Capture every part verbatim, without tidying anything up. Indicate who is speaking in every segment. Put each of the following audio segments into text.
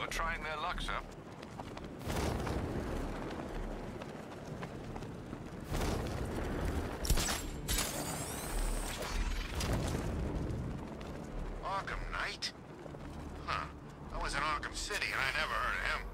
Speaker 1: are trying their luck, sir. Arkham Knight? Huh. I was in Arkham City and I never heard of him.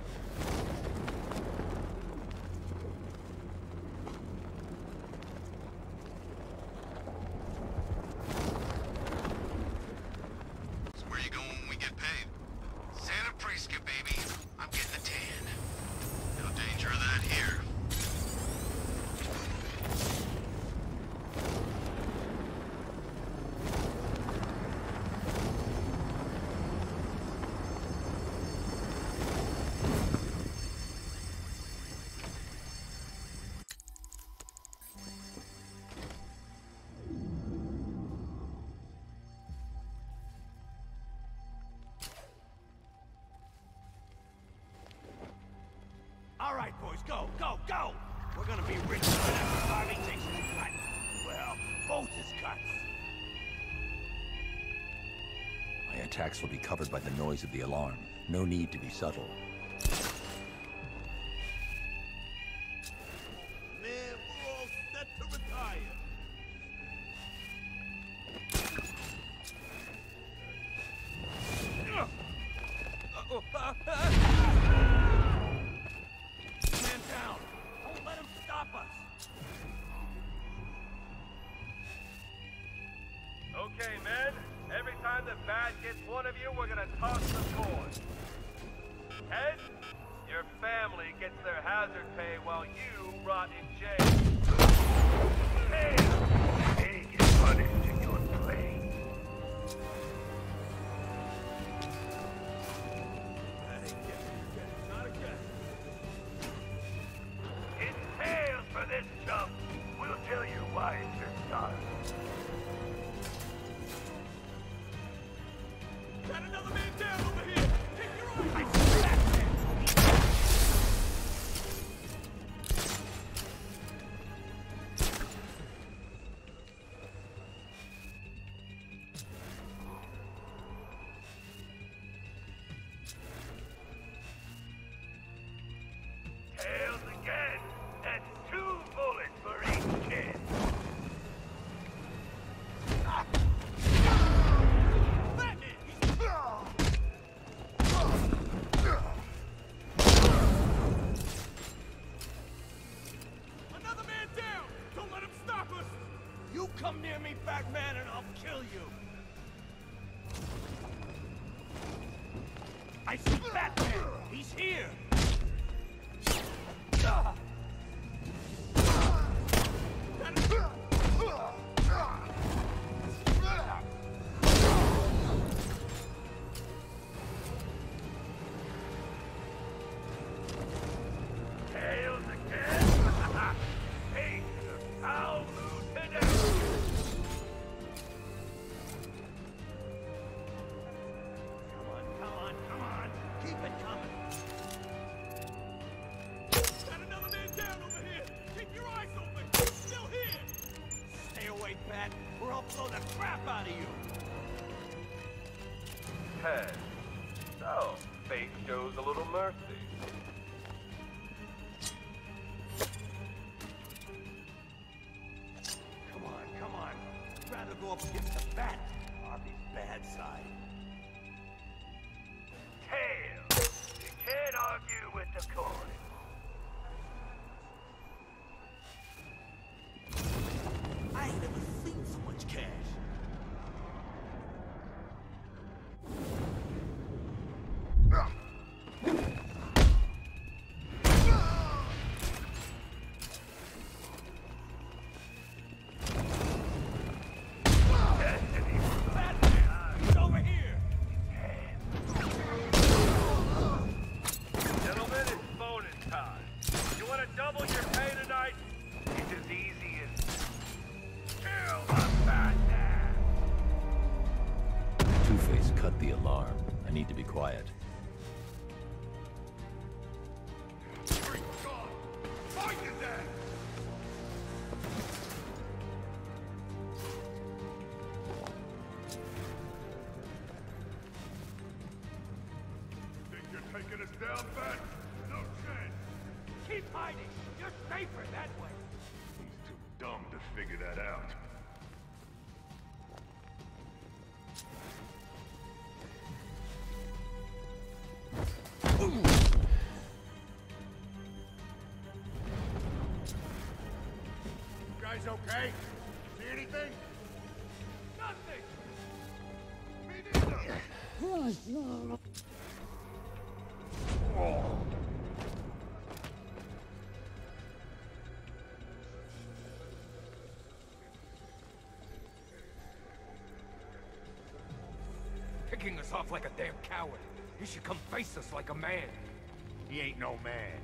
Speaker 2: All right, boys, go, go, go! We're gonna be rich whenever Harvey takes his cut. Well, both his cuts.
Speaker 3: My attacks will be covered by the noise of the alarm. No need to be subtle.
Speaker 2: Man, we're all set to retire. Man down! Don't let him stop us!
Speaker 4: Okay, men. Every time the bat gets one of you, we're gonna toss the coin. Ted, your family gets their hazard pay while you rot in jail. Hey, hey, get punished in your place. It's tails for this chump. We'll tell you why it's your son.
Speaker 2: Got another man down over here! Take your eyes! I see that man!
Speaker 4: Tails again. That's two bullets for each kid.
Speaker 2: Another man down! Don't let him stop us! You come near me, fat man, and I'll kill you! I see Batman! He's here!
Speaker 4: Tails again. Hey, I'll move today.
Speaker 2: Come on, come on, come on! Keep it coming! Got another man down over here! Keep your eyes open! He's still here! Stay away, Bat, or I'll blow the crap out of you!
Speaker 4: Ted. So, fate shows a little mercy.
Speaker 2: Come on, come on! I'd rather go up against the Bat, Harvey's bad side.
Speaker 4: Tails. You can't argue with the coin.
Speaker 2: I ain't never seen so much cash.
Speaker 4: Destiny.
Speaker 2: Batman! He's over here!
Speaker 4: Gentlemen, it's bonus time. You want to double your pay tonight? It's as easy as kill the Batman.
Speaker 3: Two-Face cut the alarm. I need to be quiet.
Speaker 4: Fight his ass!
Speaker 2: Think down, Bat? No chance.
Speaker 5: Keep hiding. You're safer that way.
Speaker 2: He's too dumb to figure that out. You guys okay? See anything?
Speaker 5: Nothing.
Speaker 2: Me neither.
Speaker 5: Picking us off like a damn coward. You should come face us like a man.
Speaker 2: He ain't no man.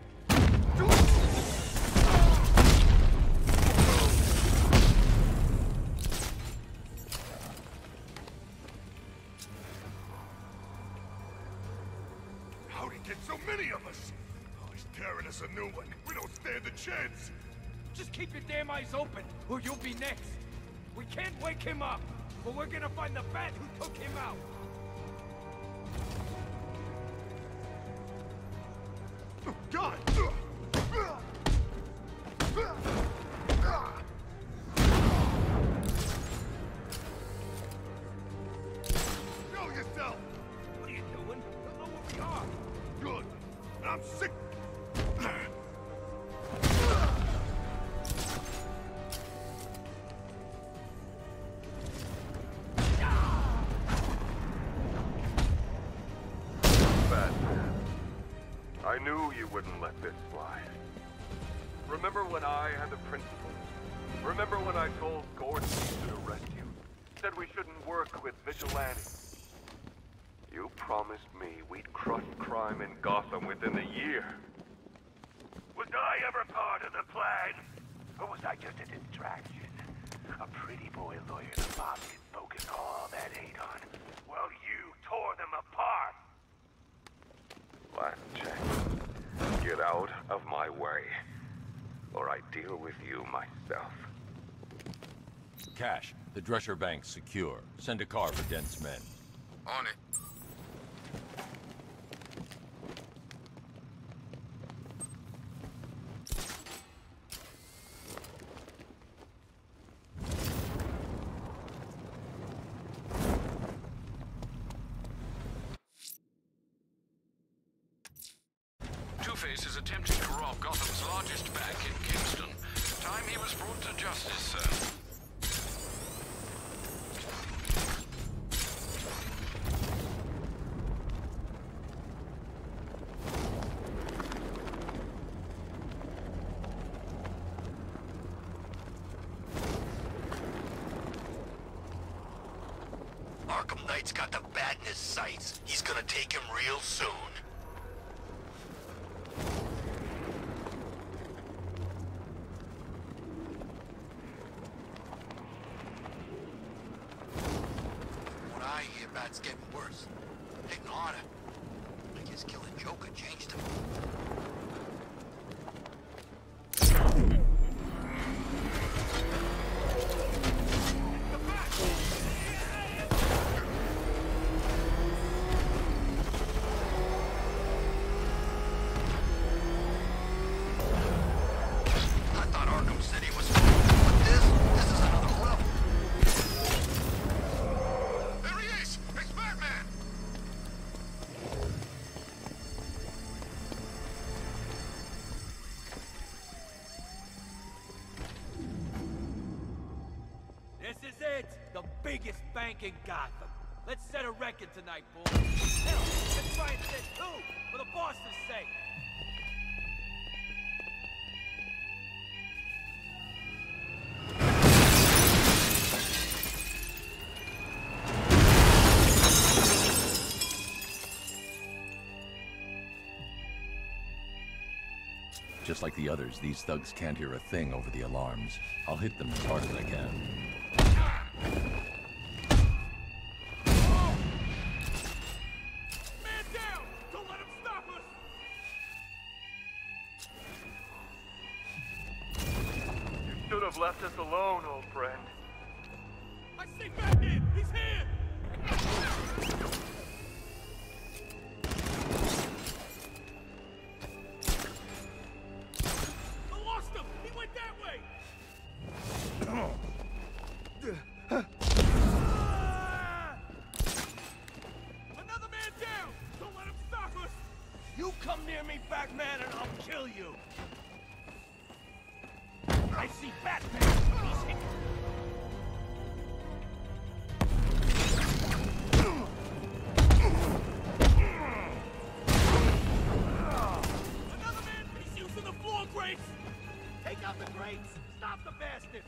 Speaker 2: How'd he get so many of us? Oh, he's tearing us a new one. We don't stand a chance.
Speaker 5: Just keep your damn eyes open, or you'll be next. We can't wake him up, but we're gonna find the bat who took him out.
Speaker 2: Oh, God! Show yourself!
Speaker 5: What are you doing? Don't know where we are.
Speaker 2: Good. I'm sick.
Speaker 6: I knew you wouldn't let this slide. Remember when I had the principles? Remember when I told Gordon we should arrest you? Said we shouldn't work with vigilantes? You promised me we'd crush crime in Gotham within a year.
Speaker 2: Was I ever part of the plan? Or was I just a distraction? A pretty boy lawyer the Bob can focus all that hate on, while you tore them apart.
Speaker 6: Last chance. Get out of my way, or I deal with you myself.
Speaker 3: Cash, the Drescher Bank's secure. Send a car for Dent's men.
Speaker 1: On it.
Speaker 7: Two-Face is attempting to rob Gotham's largest bank in Kingston. Time he was brought to justice, sir.
Speaker 1: Arkham Knight's got the bat in his sights. He's gonna take him real soon. What I hear, Bat's getting worse. Getting harder. I guess killing Joker changed him.
Speaker 5: This is it! The biggest bank in Gotham. Let's set a record tonight, boys. Hell, let's try and set two, for the boss's sake.
Speaker 3: Just like the others, these thugs can't hear a thing over the alarms. I'll hit them as hard as I can.
Speaker 2: Man down! Don't let him stop us!
Speaker 6: You should have left us alone, old friend.
Speaker 2: I see Batman! He's here!
Speaker 5: Batman, and I'll kill you! I see Batman! He's hit! Another man! He's using the floor grates! Take out the grates! Stop the bastard!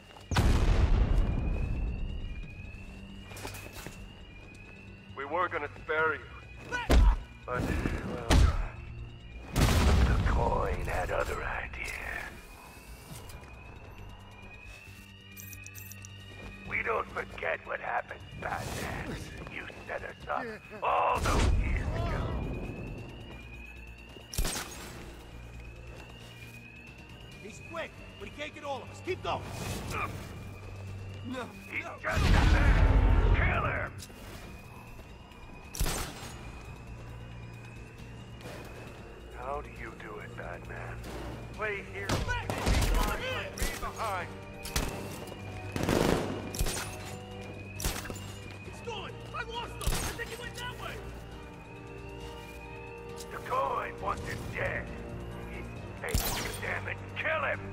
Speaker 6: We were gonna spare you. But, well,
Speaker 2: The coin had other ideas. We don't forget what happened, Batman. You set us up all those years ago.
Speaker 5: He's quick, but he can't get all of us. Keep going!
Speaker 2: No. He's just a man. Kill him! How do you do it, Batman?
Speaker 6: play here.
Speaker 5: Be
Speaker 6: behind.
Speaker 5: He's going! I lost him! I think he went that way!
Speaker 2: The coin wants him dead. He's faithful to damn it. Kill him!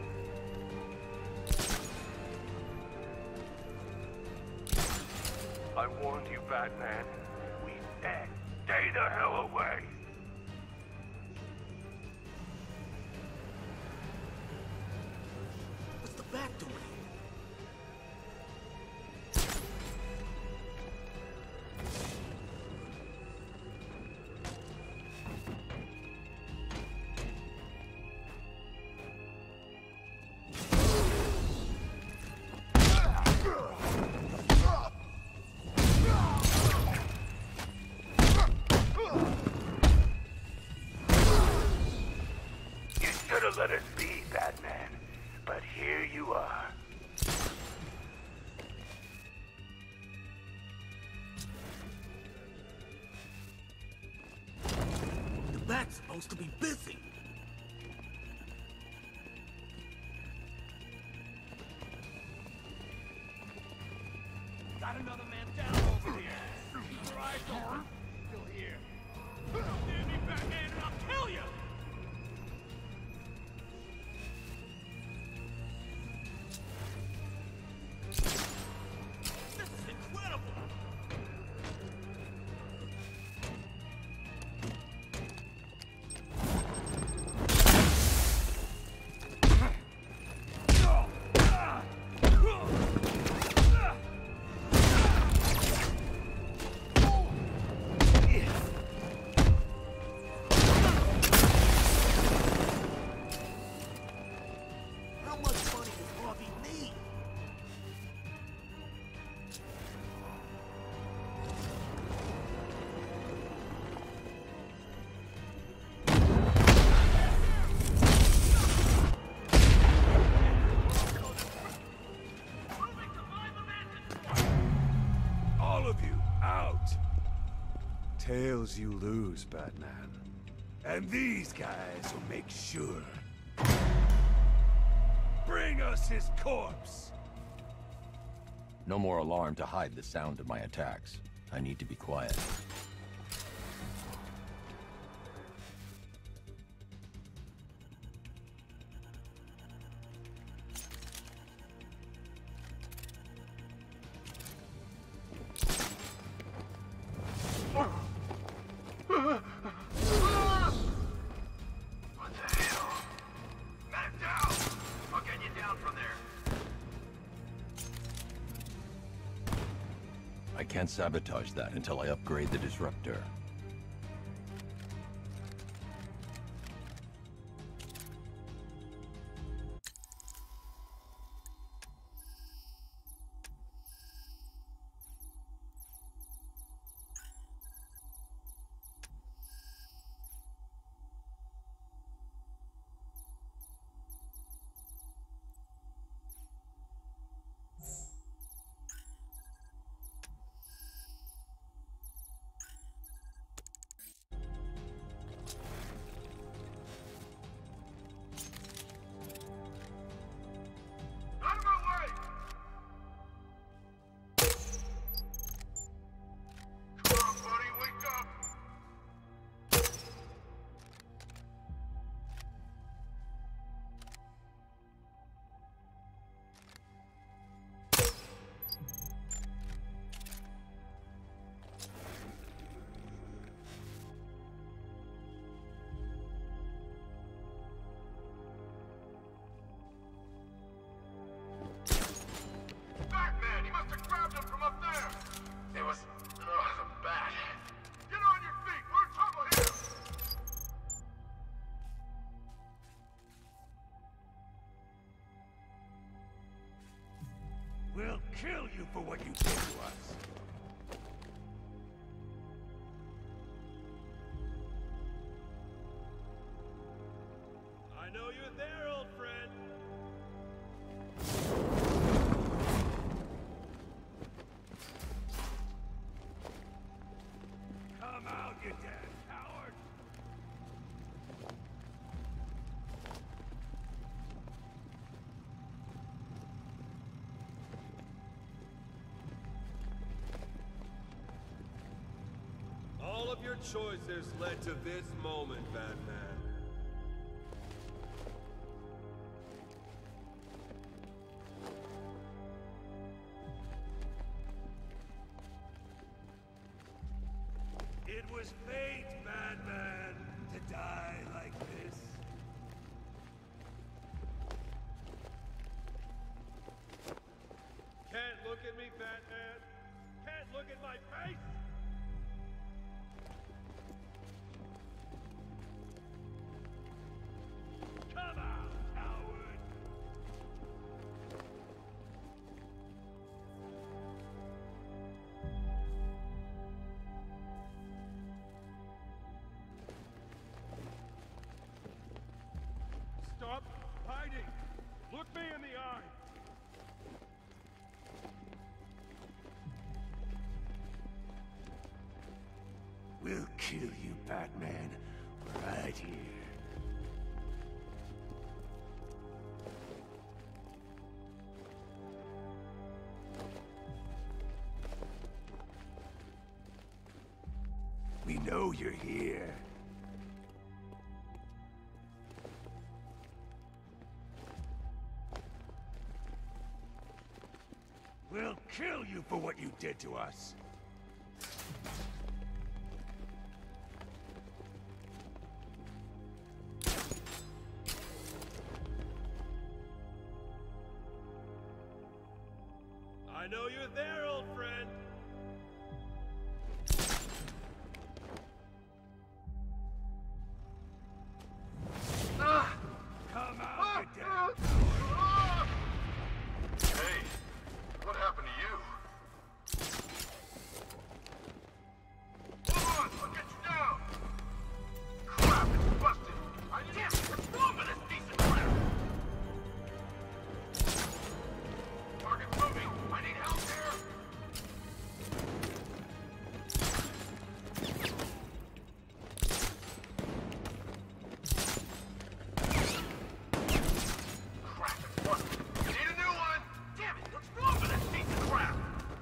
Speaker 6: I warned you, Batman.
Speaker 2: We dead. Stay the hell away.
Speaker 5: What's the bat doing?
Speaker 2: Let us be, Batman. But here you are.
Speaker 5: The bat's supposed to be busy. Got another man down over here. Keep your eyes open. Still here. Don't near me, Batman, and I'll kill you!
Speaker 8: Tails you lose, Batman. And these guys will make sure. Bring us his corpse!
Speaker 3: No more alarm to hide the sound of my attacks. I need to be quiet. I can't sabotage that until I upgrade the disruptor.
Speaker 8: for what you did to us.
Speaker 4: I know you're there, old friend.
Speaker 8: Come out, you damn coward!
Speaker 4: All of your choices led to this moment, Batman.
Speaker 8: It was fate, Batman, to die like this.
Speaker 4: Can't look at me, Batman. Can't look at my face.
Speaker 8: Come out, coward!
Speaker 4: Stop hiding. Look me in the eye.
Speaker 8: We'll kill you, Batman, right here. We know you're here. We'll kill you for what you did to us.
Speaker 4: I know you're there, old friend.
Speaker 8: Come out, you damn...
Speaker 6: Hey, what happened to you? Hold on, I'll get you down! Crap, it's busted! I damn it, what's wrong with this piece of crap? Target's moving! I need help here! Crap, it's busted! You need a new one! Damn it, what's wrong with this piece of crap?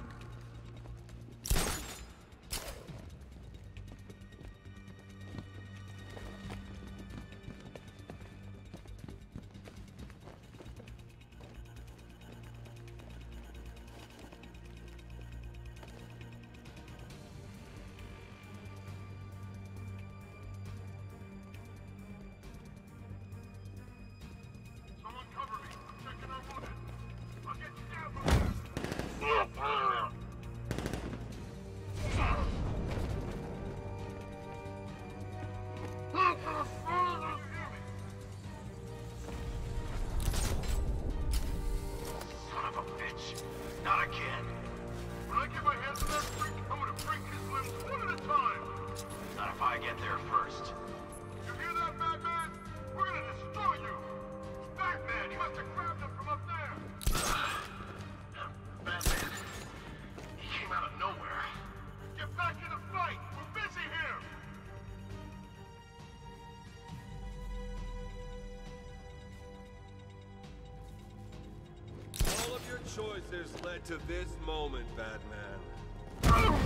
Speaker 6: Someone cover me! I'm checking our wounded! I'll get you down from there! Son of a bitch! Not again! When I get my hands on that freak, I'm gonna break his limbs one at a time! Not if I get there first. You hear that, Batman? We're gonna destroy you! Batman, you have to grab them from up there! Batman, he came out of nowhere. Get back in the fight! We're busy here!
Speaker 4: All of your choices led to this moment, Batman.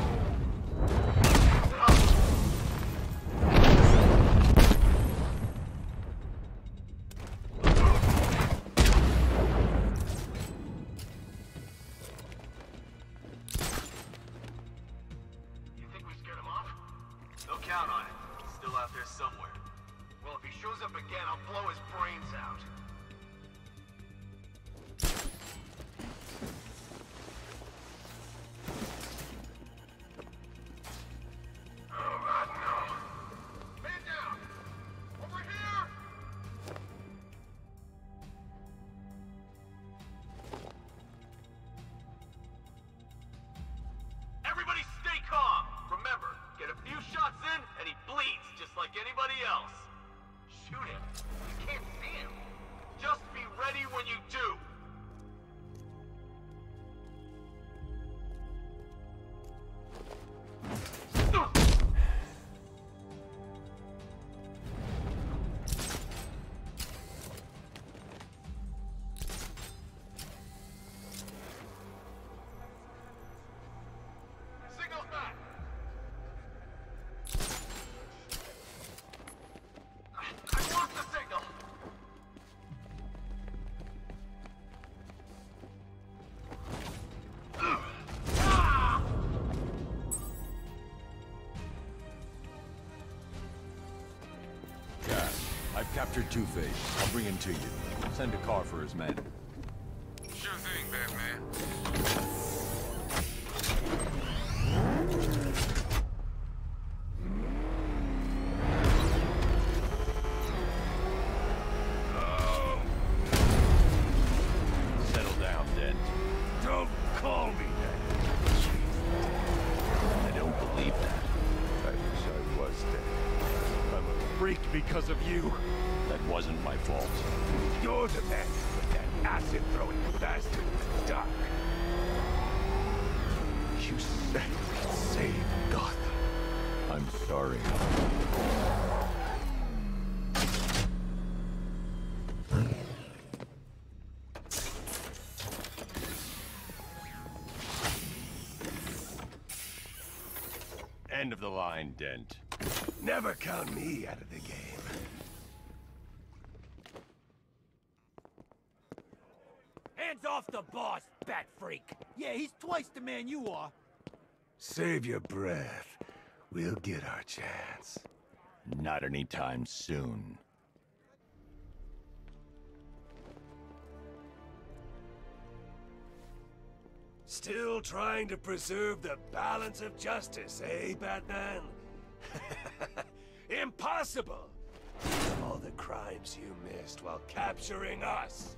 Speaker 6: You think we scared him off? Don't count on it. He's still out there somewhere. Well, if he shows up again, I'll blow his brains out. Oh, God, no. Man down! Over here!
Speaker 4: everybody else. Shoot him. You can't see him. Just be ready when you do. Signal's back. I lost the signal.
Speaker 3: I've captured Two-Face. I'll bring him to you. Send a car for his men.
Speaker 7: Sure thing, Batman.
Speaker 3: Settle down, Dent.
Speaker 8: Don't call me that.
Speaker 3: I don't believe that.
Speaker 8: I wish I was dead. I'm a freak because of you.
Speaker 3: That wasn't my fault.
Speaker 8: You're the man with that acid-throwing bastard in the dark. You said we'd save Gotham.
Speaker 3: I'm sorry. End of the line, Dent.
Speaker 8: Never count me out of the game.
Speaker 5: Hands off the boss, bat freak! Yeah, he's twice the man you are.
Speaker 8: Save your breath. We'll get our chance.
Speaker 3: Not anytime soon.
Speaker 8: Still trying to preserve the balance of justice, eh, Batman? Impossible! All the crimes you missed while capturing us.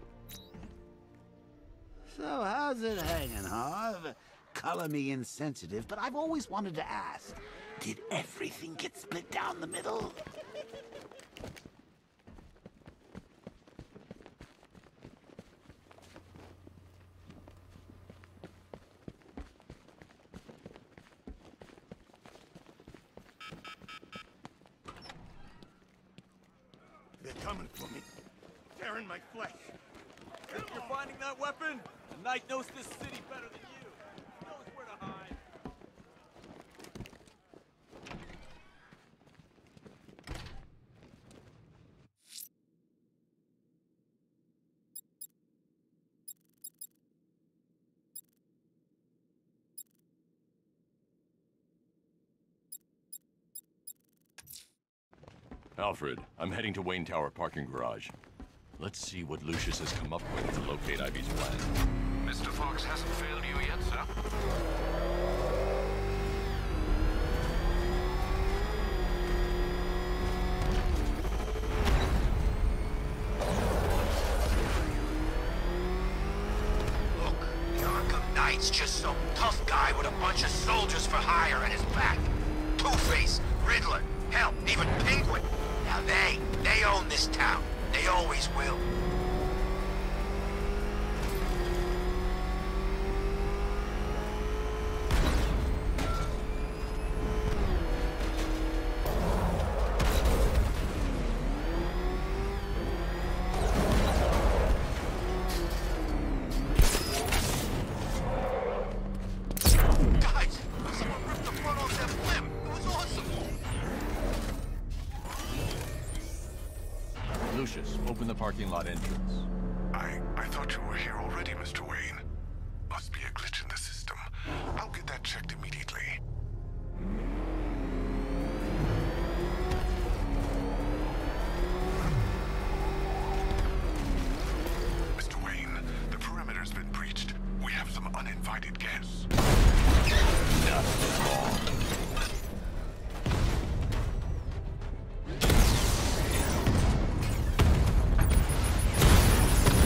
Speaker 9: So how's it hanging, Harv? Color me insensitive, but I've always wanted to ask. Did everything get split down the middle?
Speaker 8: They're coming for me. They're in my flesh.
Speaker 5: If you're finding that weapon, the Knight knows this city better than you. He knows where to hide.
Speaker 3: Alfred, I'm heading to Wayne Tower parking garage. Let's see what Lucius has come up with to locate Ivy's plan.
Speaker 7: Mister Fox hasn't failed you yet, sir.
Speaker 1: Look, the Arkham Knight's just some tough guy with a bunch of soldiers for hire at his back. Two-Face, Riddler, hell, even Penguin. Now they, they own this town. They always will. Guys, someone ripped the front off that blimp. It was awesome.
Speaker 3: Lucius, open the parking lot entrance.
Speaker 10: I... I thought you were here already, Mister Wayne. Must be a glitch in the system. I'll get that checked immediately. Mister Wayne, the perimeter's been breached. We have some uninvited guests.
Speaker 3: Not for long.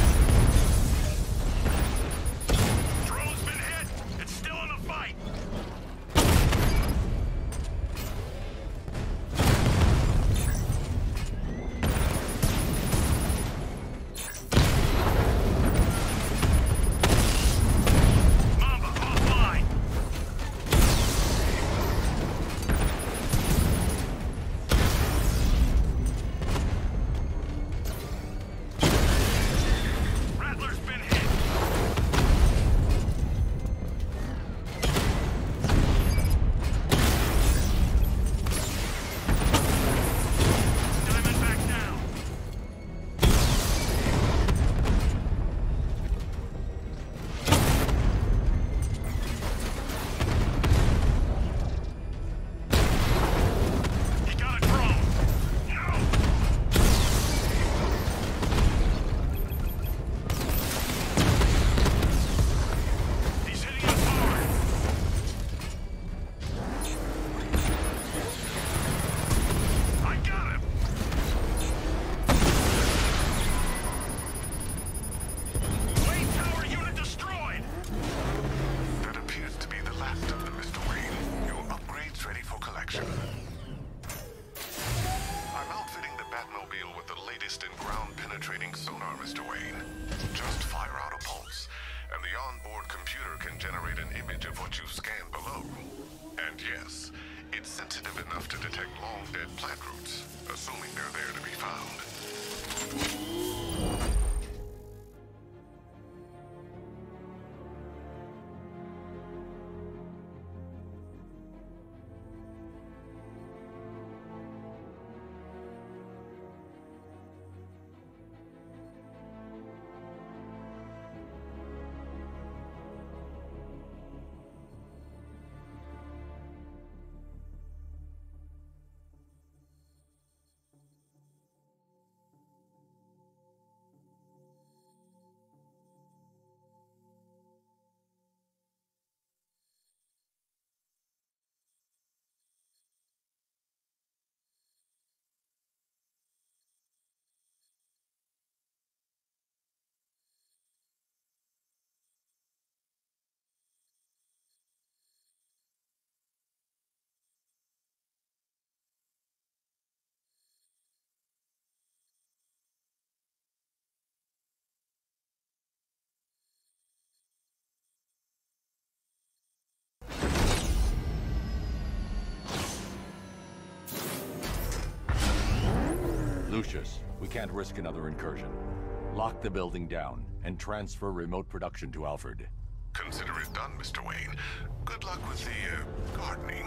Speaker 2: Drone's been hit. It's still in the fight.
Speaker 10: scan below. And yes, it's sensitive enough to detect long dead plant roots, assuming they're there to be found.
Speaker 3: Lucius, we can't risk another incursion. Lock the building down and transfer remote production to Alfred.
Speaker 10: Consider it done, Mister Wayne. Good luck with the, uh, gardening.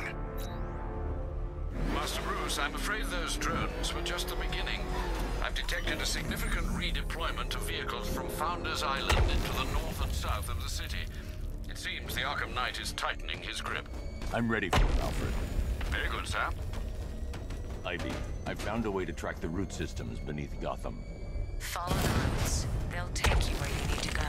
Speaker 7: Master Bruce, I'm afraid those drones were just the beginning. I've detected a significant redeployment of vehicles from Founders Island into the north and south of the city. It seems the Arkham Knight is tightening his grip.
Speaker 3: I'm ready for it, Alfred.
Speaker 7: Very good, sir.
Speaker 3: Ivy, I've found a way to track the root systems beneath Gotham.
Speaker 11: Follow the routes. They'll take you where you need to go.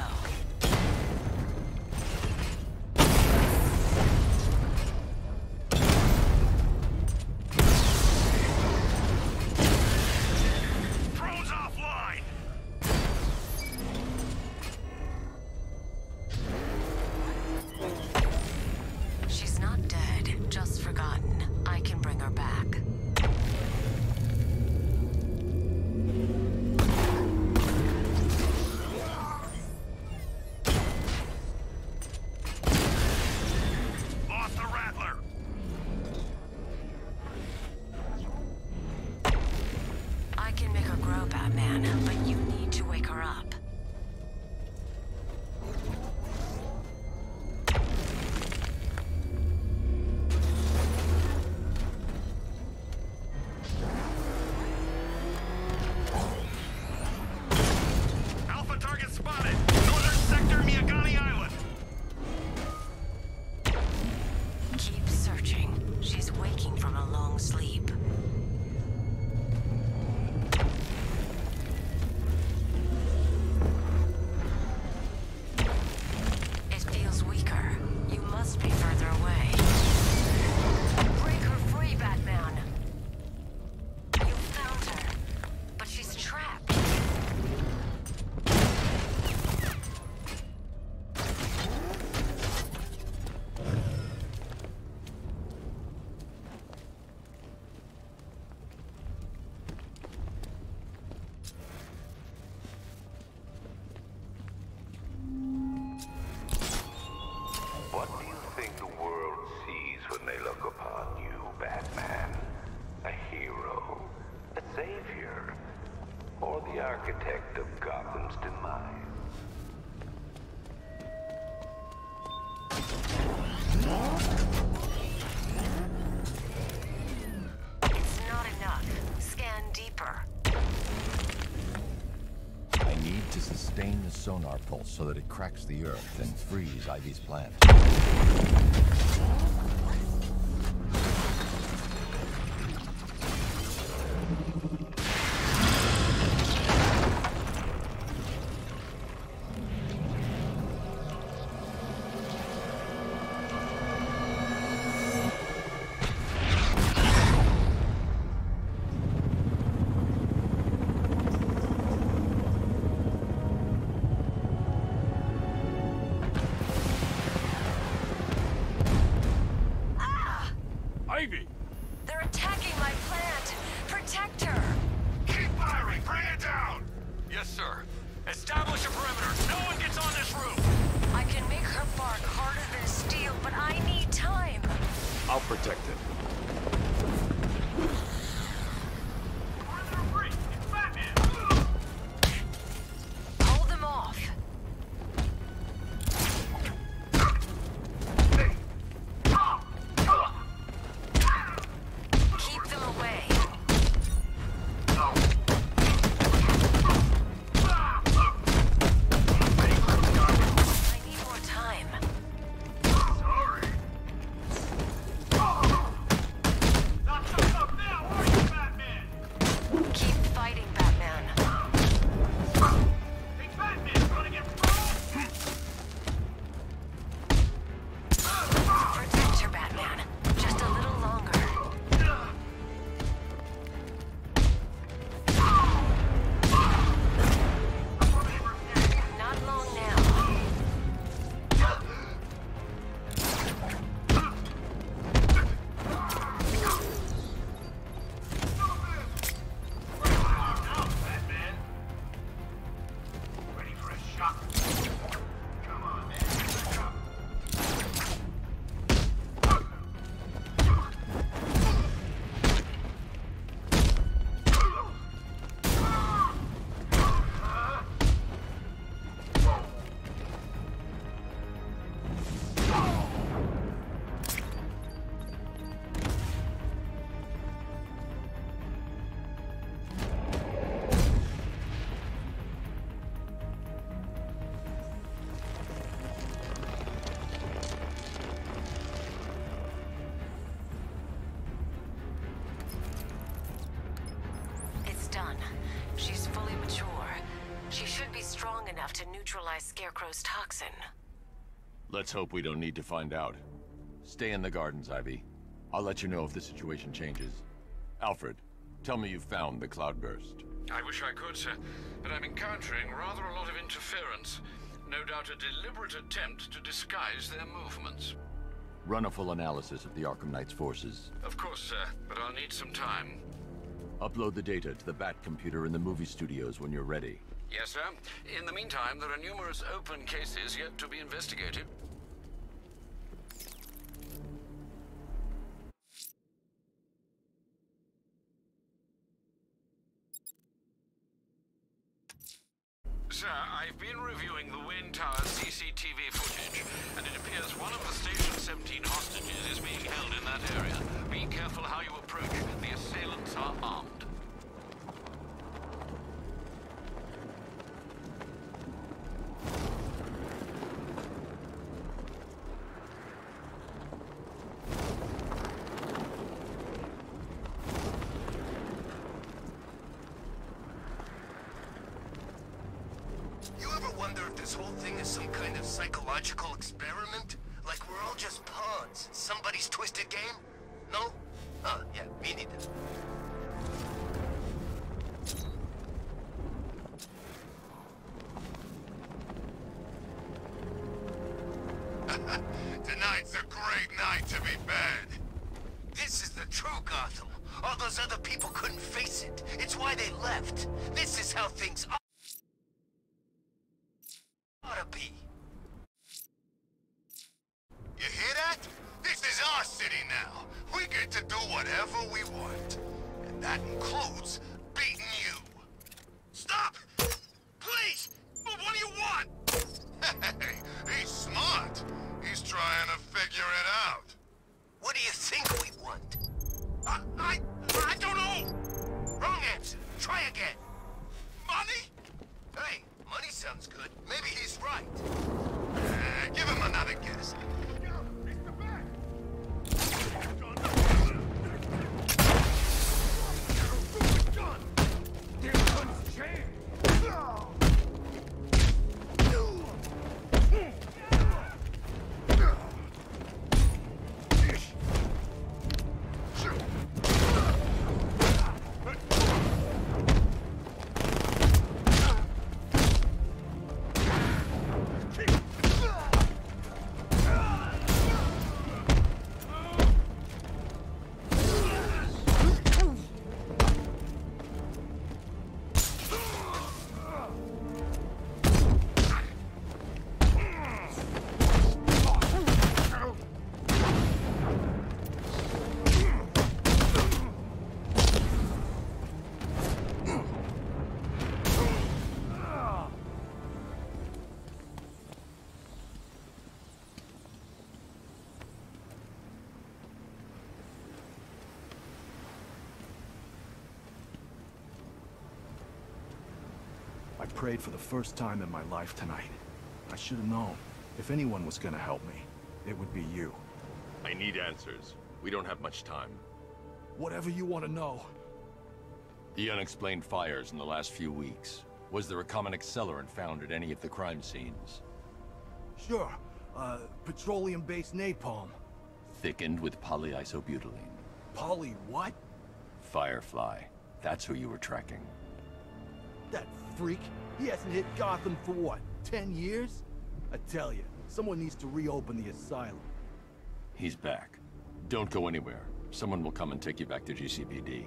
Speaker 2: Architect of Gotham's demise.
Speaker 11: It's not enough. Scan deeper.
Speaker 3: I need to sustain the sonar pulse so that it cracks the earth and frees Ivy's plant.
Speaker 11: They're attacking my plant! Protect her!
Speaker 2: Keep firing! Bring it down!
Speaker 1: Yes, sir. Establish a perimeter. No one gets on this roof!
Speaker 11: I can make her bark harder than steel, but I need
Speaker 3: I'll protect it.
Speaker 11: Hold them off. Keep them away. I need more time.
Speaker 2: Sorry. Not so tough now, are you, Batman?
Speaker 11: Keep fighting, Batman.
Speaker 2: Hey, Batman, wanna get thrown?
Speaker 11: Protect your Batman. Just a little longer. Not long now.
Speaker 2: Now, Batman. Ready for a shot? Come on, man.
Speaker 11: It's done. She's fully mature. She should be strong enough to neutralize Scarecrow's toxin.
Speaker 3: Let's hope we don't need to find out. Stay in the gardens, Ivy. I'll let you know if the situation changes. Alfred, tell me you found the cloudburst.
Speaker 7: I wish I could, sir, but I'm encountering rather a lot of interference. No doubt a deliberate attempt to disguise their movements.
Speaker 3: Run a full analysis of the Arkham Knight's forces.
Speaker 7: Of course, sir, but I'll need some time.
Speaker 3: Upload the data to the Bat computer in the movie studios when you're ready.
Speaker 7: Yes, sir. In the meantime, there are numerous open cases yet to be investigated. Sir, I've been reviewing the Wayne Tower C C T V footage, and it appears one of the Station seventeen hostages is being held in that area. Be careful how you approach. The assailants are armed.
Speaker 1: You ever wonder if this whole thing is some kind of psychological experiment? Like we're all just pawns in somebody's twisted game? No? Huh, yeah, me neither.
Speaker 10: Tonight's a great night to be bad.
Speaker 1: This is the true Gotham. All those other people couldn't face it. It's why they left. This is how things ought to be.
Speaker 10: You hear that? This is our city now. We get to do whatever we want. And that includes beating you.
Speaker 1: Stop! Please! What do you want?
Speaker 10: Hey, he's smart. He's trying to figure it out.
Speaker 1: What do you think we want? I... I... I don't know! Wrong answer. Try again. Money? Hey, money sounds good. Maybe he's right.
Speaker 10: Uh, give him another guess.
Speaker 2: Ah!
Speaker 12: prayed for the first time in my life tonight. I should have known. If anyone was gonna help me, it would be you.
Speaker 3: I need answers. We don't have much time.
Speaker 12: Whatever you want to know.
Speaker 3: The unexplained fires in the last few weeks. Was there a common accelerant found at any of the crime scenes?
Speaker 12: Sure. Uh, petroleum-based napalm.
Speaker 3: Thickened with polyisobutylene.
Speaker 12: Poly what?
Speaker 3: Firefly. That's who you were tracking.
Speaker 12: That freak? He hasn't hit Gotham for what, ten years? I tell you, someone needs to reopen the asylum.
Speaker 3: He's back. Don't go anywhere. Someone will come and take you back to G C P D.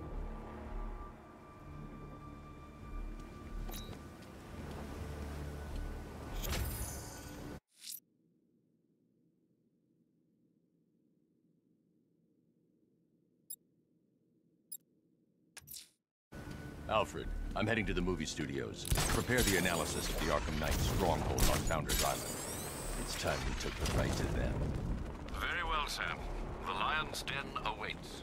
Speaker 3: Alfred, I'm heading to the movie studios. Prepare the analysis of the Arkham Knight's stronghold on Founders Island. It's time we took the fight to them.
Speaker 7: Very well, Sam. The Lion's Den awaits.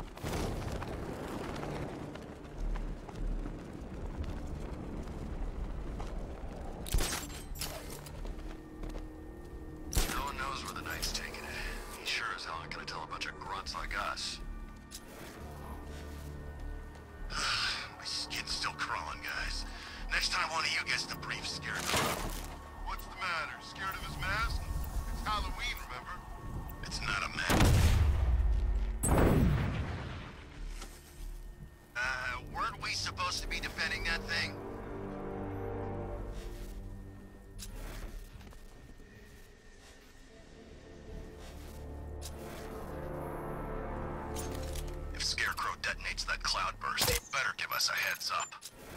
Speaker 10: No one knows where the Knight's taking it. He sure as hell ain't gonna tell a bunch of grunts like us. My skin's still crawling, guys. Next time one of you gets the brief Scarecrow. What's the matter? Scared of his mask? It's Halloween, remember? It's not a mask. Uh, weren't we supposed to be defending that thing? If Scarecrow detonates that cloudburst, he better give us a heads up.